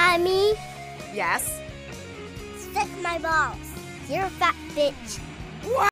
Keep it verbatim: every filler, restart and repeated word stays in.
Mommy, Yes? stick my balls. You're a fat bitch. What?